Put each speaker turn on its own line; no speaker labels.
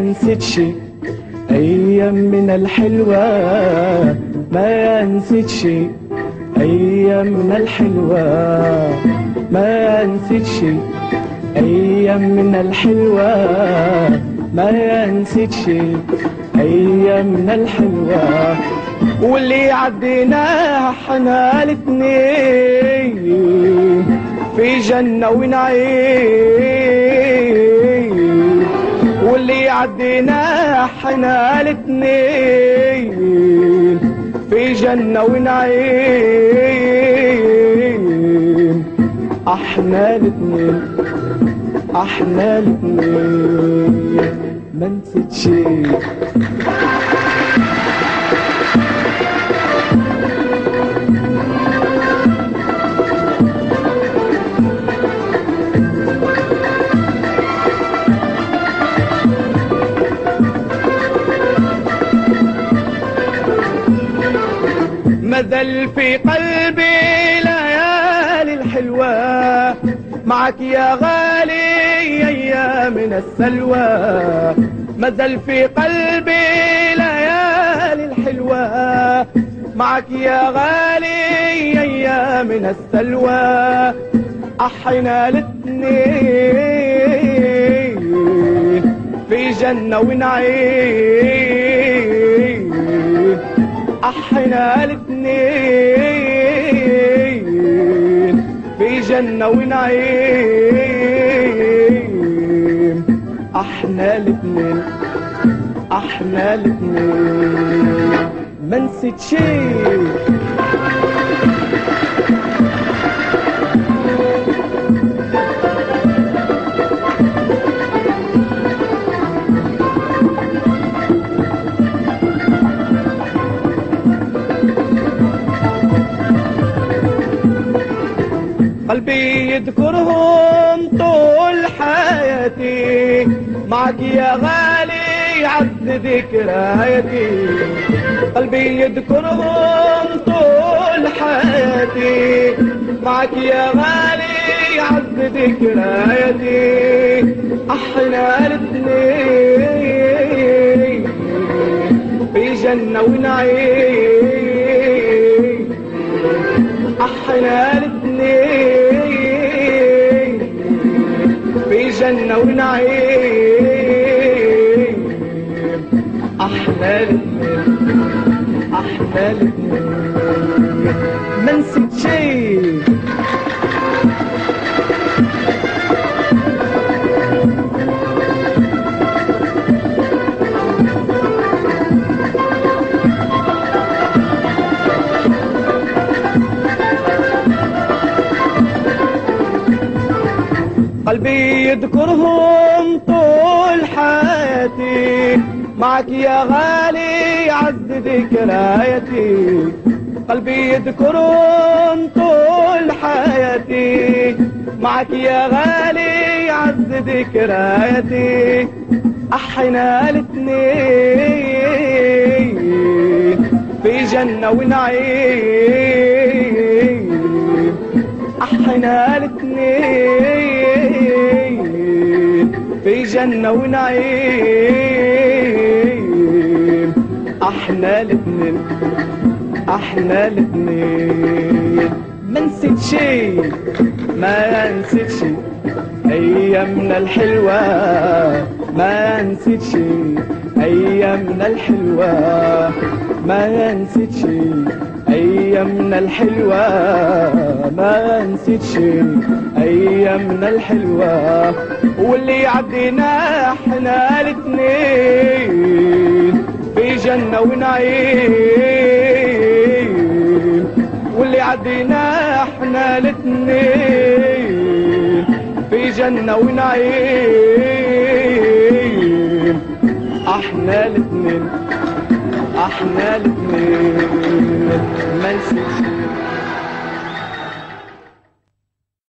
نسيتش أيامنا الحلوة، ما نسيتش أيامنا الحلوة، ما نسيتش أيامنا الحلوة، ما نسيتش أيامنا الحلوة. واللي عديناه احنا الاتنين في جنة ونعيم، واللي عديناه احنا الاتنين في جنة ونعيم. احنا الاتنين احنا الاتنين ما نسيتش. مازال في قلبي ليالي الحلوة معك يا غالي أيامنا السلوى. مازال في قلبي ليالي الحلوة معك يا غالي أيامنا السلوى. أحنا الاتنين في جنة ونعيم، احنا الاتنين في جنة ونعيم. احنا الاتنين احنا الاتنين ما نسيتش. قلبي يذكرهم طول حياتي معك يا غالي عز ذكرياتي. قلبي يذكرهم طول حياتي معك يا غالي عز ذكرياتي. احنا الاتنين في جنة ونعيم، احنا الاتنين في جنة ونعيم. احنا الاتنين احنا الاتنين ما نسيتش. قلبي يذكرهم طول حياتي معك يا غالي عز ذكرياتي. قلبي يذكرهم طول حياتي معك يا غالي عز ذكرياتي. احنا الاتنين في جنة ونعيم، احنا الاتنين في جنة ونعيم. احنا الاتنين احنا الاتنين ما نسيتش ما نسيتش ايامنا الحلوة، ما نسيتش ايامنا الحلوة، ما نسيتش ايامنا الحلوة، ما نسيتش ايامنا الحلوة. واللي عدينا احنا الاتنين في جنة ونعيم، واللي عدينا احنا الاتنين في جنة ونعيم. احنا الاتنين احنا الاتنين ما نسيتش.